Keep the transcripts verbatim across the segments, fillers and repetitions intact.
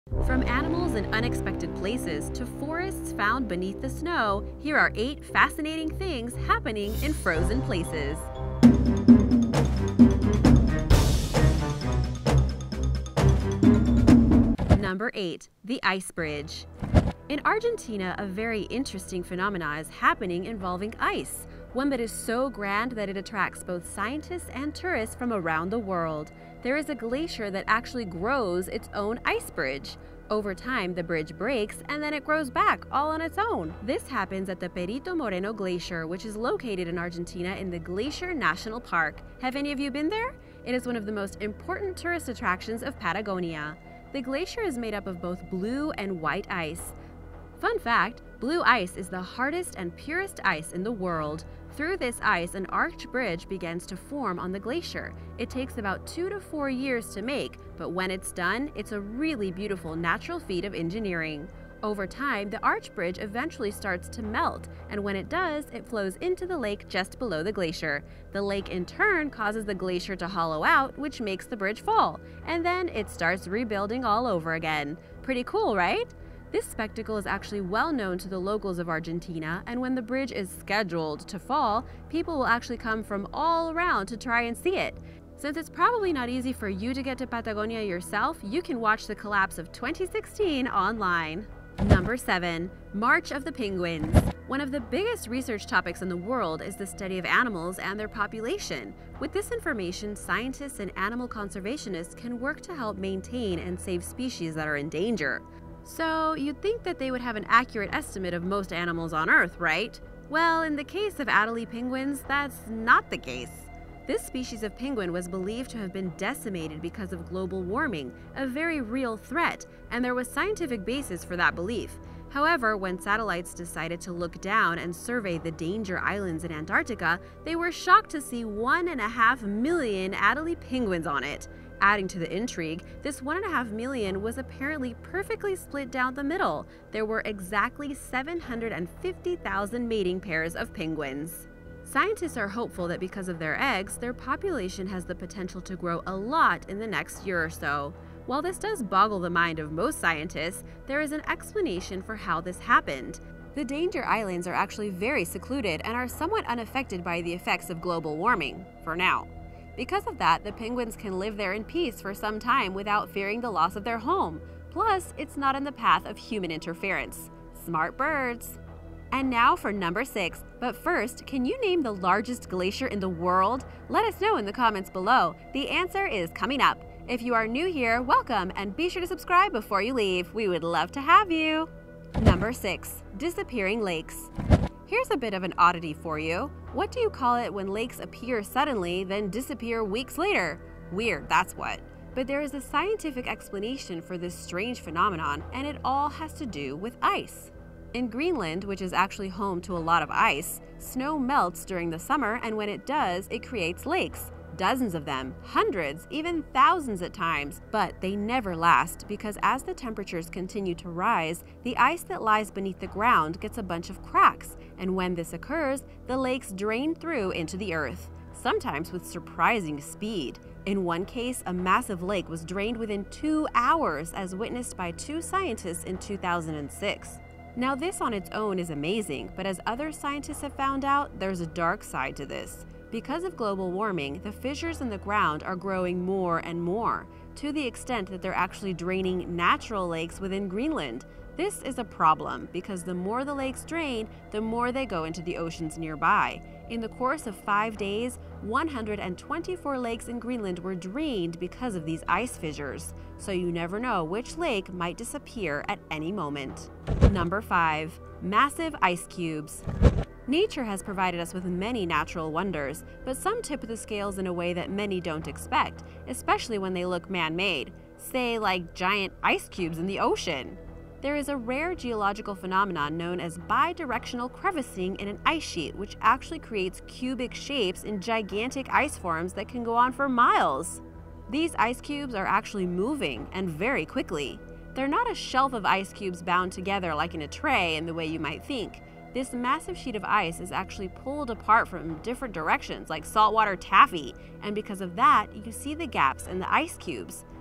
From animals in unexpected places to forests found beneath the snow, here are eight fascinating things happening in frozen places. Number eight. The Ice Bridge. In Argentina, a very interesting phenomenon is happening involving ice, one that is so grand that it attracts both scientists and tourists from around the world. There is a glacier that actually grows its own ice bridge. Over time, the bridge breaks and then it grows back all on its own. This happens at the Perito Moreno Glacier, which is located in Argentina in the Glacier National Park. Have any of you been there? It is one of the most important tourist attractions of Patagonia. The glacier is made up of both blue and white ice. Fun fact, blue ice is the hardest and purest ice in the world. Through this ice, an arched bridge begins to form on the glacier. It takes about two to four years to make, but when it's done, it's a really beautiful natural feat of engineering. Over time, the arch bridge eventually starts to melt, and when it does, it flows into the lake just below the glacier. The lake in turn causes the glacier to hollow out, which makes the bridge fall, and then it starts rebuilding all over again. Pretty cool, right? This spectacle is actually well known to the locals of Argentina, and when the bridge is scheduled to fall, people will actually come from all around to try and see it. Since it's probably not easy for you to get to Patagonia yourself, you can watch the collapse of twenty sixteen online. Number seven. March of the Penguins. One of the biggest research topics in the world is the study of animals and their population. With this information, scientists and animal conservationists can work to help maintain and save species that are in danger. So, you'd think that they would have an accurate estimate of most animals on Earth, right? Well, in the case of Adelie penguins, that's not the case. This species of penguin was believed to have been decimated because of global warming, a very real threat, and there was scientific basis for that belief. However, when satellites decided to look down and survey the danger islands in Antarctica, they were shocked to see one and a half million Adelie penguins on it. Adding to the intrigue, this one and a half million was apparently perfectly split down the middle. There were exactly seven hundred fifty thousand mating pairs of penguins. Scientists are hopeful that because of their eggs, their population has the potential to grow a lot in the next year or so. While this does boggle the mind of most scientists, there is an explanation for how this happened. The danger islands are actually very secluded and are somewhat unaffected by the effects of global warming, for now. Because of that, the penguins can live there in peace for some time without fearing the loss of their home. Plus, it's not in the path of human interference. Smart birds! And now for number six. But first, can you name the largest glacier in the world? Let us know in the comments below. The answer is coming up. If you are new here, welcome, and be sure to subscribe before you leave. We would love to have you. Number six. Disappearing lakes. Here's a bit of an oddity for you. What do you call it when lakes appear suddenly, then disappear weeks later? Weird, that's what. But there is a scientific explanation for this strange phenomenon, and it all has to do with ice. In Greenland, which is actually home to a lot of ice, snow melts during the summer, and when it does, it creates lakes. Dozens of them, hundreds, even thousands at times, but they never last because as the temperatures continue to rise, the ice that lies beneath the ground gets a bunch of cracks, and when this occurs, the lakes drain through into the earth, sometimes with surprising speed. In one case, a massive lake was drained within two hours, as witnessed by two scientists in two thousand six. Now this on its own is amazing, but as other scientists have found out, there's a dark side to this. Because of global warming, the fissures in the ground are growing more and more, to the extent that they're actually draining natural lakes within Greenland. This is a problem because the more the lakes drain, the more they go into the oceans nearby. In the course of five days, one hundred twenty-four lakes in Greenland were drained because of these ice fissures, so you never know which lake might disappear at any moment. Number five. Massive ice cubes. Nature has provided us with many natural wonders, but some tip the scales in a way that many don't expect, especially when they look man-made, say like giant ice cubes in the ocean. There is a rare geological phenomenon known as bidirectional crevasing in an ice sheet, which actually creates cubic shapes in gigantic ice forms that can go on for miles. These ice cubes are actually moving, and very quickly. They're not a shelf of ice cubes bound together like in a tray in the way you might think. This massive sheet of ice is actually pulled apart from different directions like saltwater taffy, and because of that, you see the gaps in the ice cubes.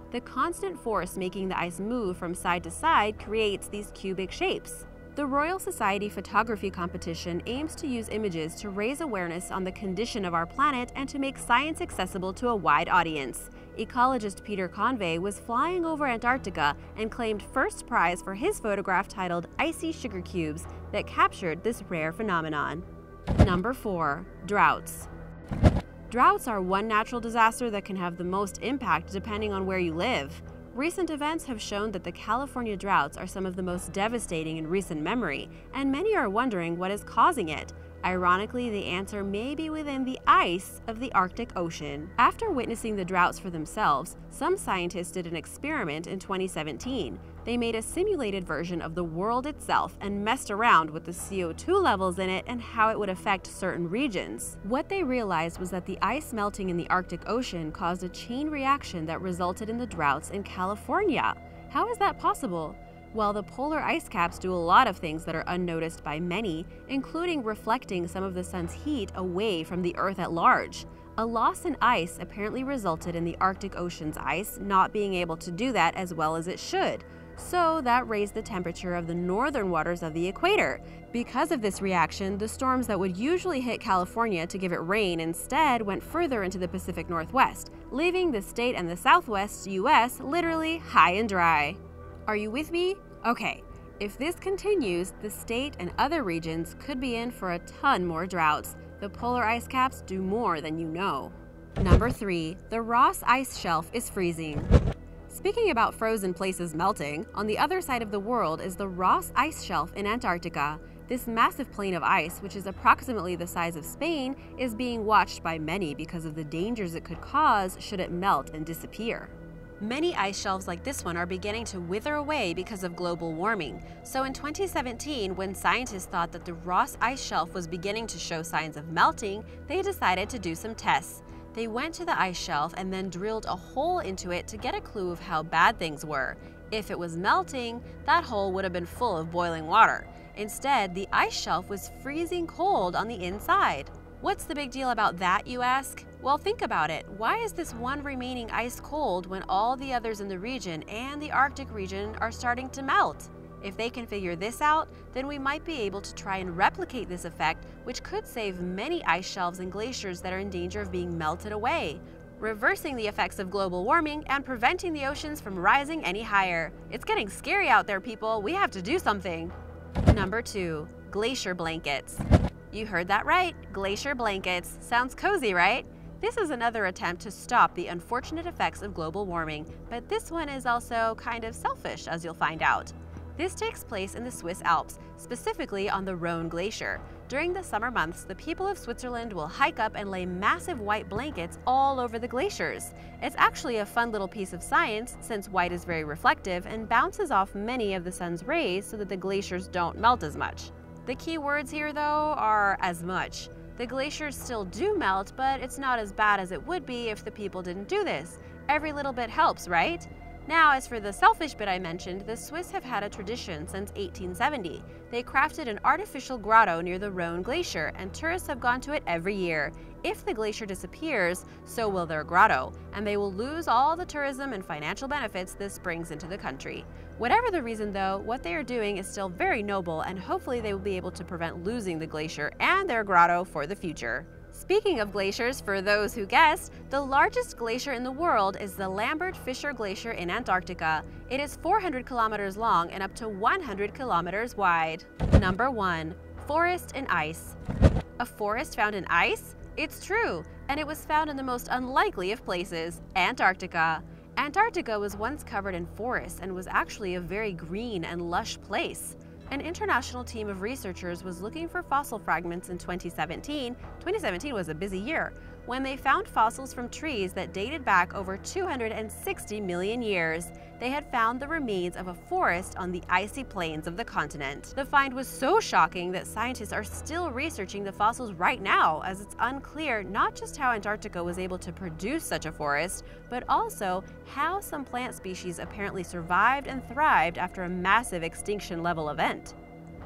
The constant force making the ice move from side to side creates these cubic shapes. The Royal Society Photography Competition aims to use images to raise awareness on the condition of our planet and to make science accessible to a wide audience. Ecologist Peter Convey was flying over Antarctica and claimed first prize for his photograph titled Icy Sugar Cubes that captured this rare phenomenon. Number four. Droughts. Droughts are one natural disaster that can have the most impact depending on where you live. Recent events have shown that the California droughts are some of the most devastating in recent memory, and many are wondering what is causing it. Ironically, the answer may be within the ice of the Arctic Ocean. After witnessing the droughts for themselves, some scientists did an experiment in twenty seventeen. They made a simulated version of the world itself and messed around with the C O two levels in it and how it would affect certain regions. What they realized was that the ice melting in the Arctic Ocean caused a chain reaction that resulted in the droughts in California. How is that possible? Well, the polar ice caps do a lot of things that are unnoticed by many, including reflecting some of the sun's heat away from the Earth at large. A loss in ice apparently resulted in the Arctic Ocean's ice not being able to do that as well as it should. So that raised the temperature of the northern waters of the equator. Because of this reaction, the storms that would usually hit California to give it rain instead went further into the Pacific Northwest, leaving the state and the Southwest U S literally high and dry. Are you with me? Okay, if this continues, the state and other regions could be in for a ton more droughts. The polar ice caps do more than you know. Number three. The Ross Ice Shelf is freezing. Speaking about frozen places melting, on the other side of the world is the Ross Ice Shelf in Antarctica. This massive plain of ice, which is approximately the size of Spain, is being watched by many because of the dangers it could cause should it melt and disappear. Many ice shelves like this one are beginning to wither away because of global warming. So in twenty seventeen, when scientists thought that the Ross Ice Shelf was beginning to show signs of melting, they decided to do some tests. They went to the ice shelf and then drilled a hole into it to get a clue of how bad things were. If it was melting, that hole would have been full of boiling water. Instead, the ice shelf was freezing cold on the inside. What's the big deal about that, you ask? Well, think about it. Why is this one remaining ice cold when all the others in the region and the Arctic region are starting to melt? If they can figure this out, then we might be able to try and replicate this effect, which could save many ice shelves and glaciers that are in danger of being melted away, reversing the effects of global warming and preventing the oceans from rising any higher. It's getting scary out there, people. We have to do something. Number two. Glacier Blankets. You heard that right. Glacier Blankets. Sounds cozy, right? This is another attempt to stop the unfortunate effects of global warming, but this one is also kind of selfish, as you'll find out. This takes place in the Swiss Alps, specifically on the Rhone Glacier. During the summer months, the people of Switzerland will hike up and lay massive white blankets all over the glaciers. It's actually a fun little piece of science, since white is very reflective and bounces off many of the sun's rays so that the glaciers don't melt as much. The key words here, though, are as much. The glaciers still do melt, but it's not as bad as it would be if the people didn't do this. Every little bit helps, right? Now, as for the selfish bit I mentioned, the Swiss have had a tradition since eighteen seventy. They crafted an artificial grotto near the Rhone Glacier, and tourists have gone to it every year. If the glacier disappears, so will their grotto, and they will lose all the tourism and financial benefits this brings into the country. Whatever the reason, though, what they are doing is still very noble, and hopefully they will be able to prevent losing the glacier and their grotto for the future. Speaking of glaciers, for those who guessed, the largest glacier in the world is the Lambert-Fisher Glacier in Antarctica. It is four hundred kilometers long and up to one hundred kilometers wide. Number one. Forest in ice. A forest found in ice? It's true, and it was found in the most unlikely of places, Antarctica. Antarctica was once covered in forests and was actually a very green and lush place. An international team of researchers was looking for fossil fragments in twenty seventeen. twenty seventeen was a busy year, when they found fossils from trees that dated back over two hundred sixty million years. They had found the remains of a forest on the icy plains of the continent. The find was so shocking that scientists are still researching the fossils right now, as it's unclear not just how Antarctica was able to produce such a forest, but also how some plant species apparently survived and thrived after a massive extinction level event.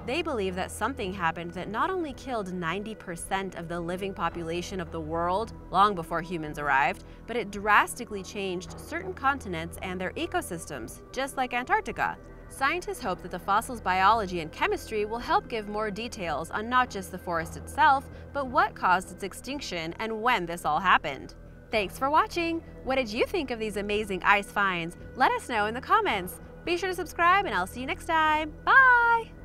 They believe that something happened that not only killed ninety percent of the living population of the world long before humans arrived, but it drastically changed certain continents and their ecosystems, just like Antarctica. Scientists hope that the fossil's biology and chemistry will help give more details on not just the forest itself, but what caused its extinction and when this all happened. Thanks for watching! What did you think of these amazing ice finds? Let us know in the comments. Be sure to subscribe and I'll see you next time. Bye!